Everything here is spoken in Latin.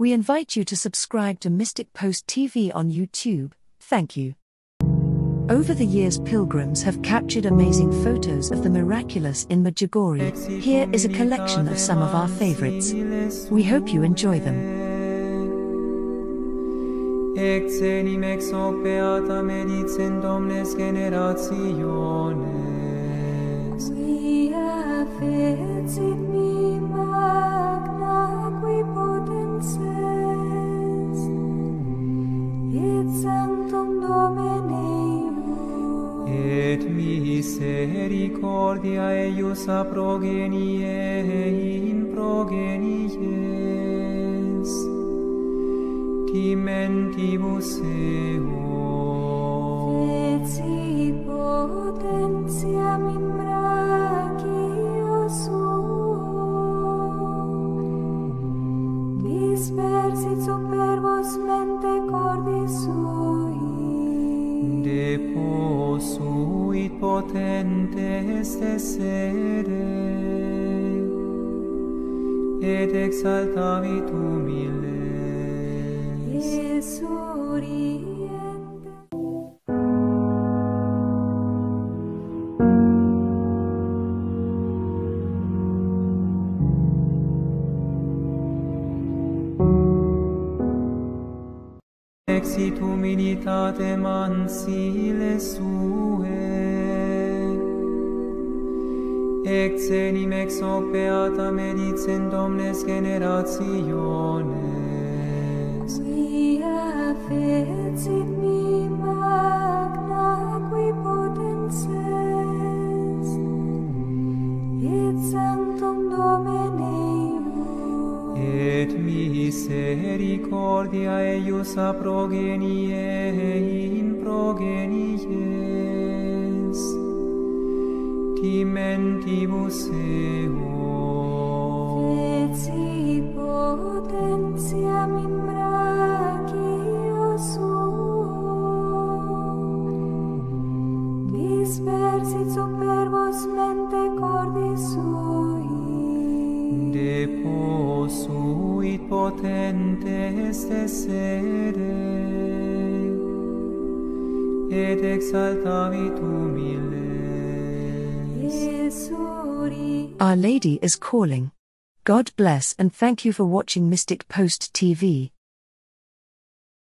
We invite you to subscribe to Mystic Post TV on YouTube. Thank you. Over the years, pilgrims have captured amazing photos of the Miraculous in Medjugorje. Here is a collection of some of our favorites. We hope you enjoy them. Ex enim ex hoc beata medicens omnes generationes. Quia fecit mi magna qui potens est, et sanctum Domini Et misericordia eius a progenie in progenies, timentibus eo. feci potentiam in brachio suo, dispersit superbos mente cordis sui, Deposuit potentes essere, et exaltavit humiles. Resurriente. Exit humilitate mansile sue, ex enim ex hoc beata medicens omnes generationes. Quia fecit mi magna qui potens est, et sanctum Domini Et misericordia eius a progenie in progenies, timentibus eo. feci potentiam in brachio suo, dispersit superbos mente cordis sui, Deposuit potentes essere, et exaltavit humiles. Resurriente. Our Lady is calling. God bless and thank you for watching Mystic Post TV.